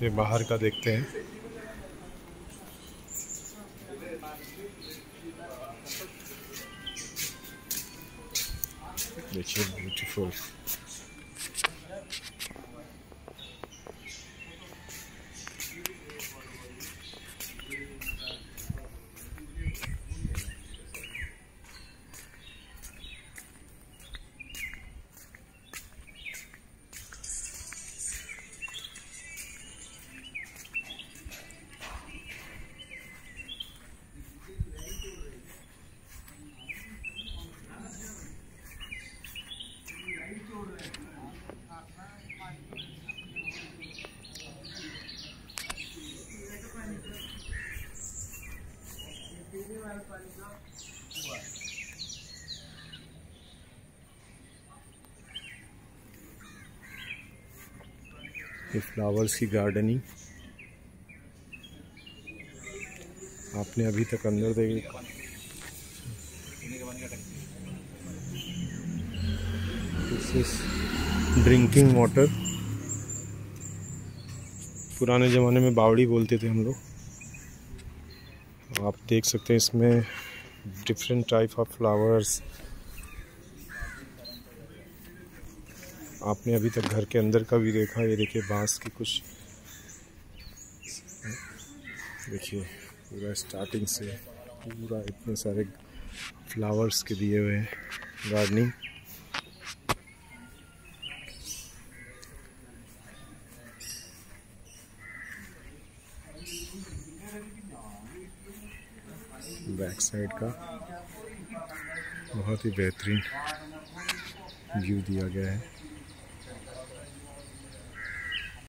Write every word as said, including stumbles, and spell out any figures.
चलिए बाहर का देखते हैं। देखिए ब्यूटीफुल। ये फ्लावर्स की गार्डनिंग आपने अभी तक अंदर देखी। This is drinking water. पुराने ज़माने में बावड़ी बोलते थे हम लोग। आप देख सकते हैं इसमें डिफरेंट टाइप ऑफ फ्लावर्स। आपने अभी तक घर के अंदर का भी देखा। ये देखिए बांस की कुछ, देखिए पूरा स्टार्टिंग से पूरा इतने सारे फ्लावर्स के दिए हुए हैं गार्डनिंग। बैक साइड का बहुत ही बेहतरीन व्यू दिया गया है।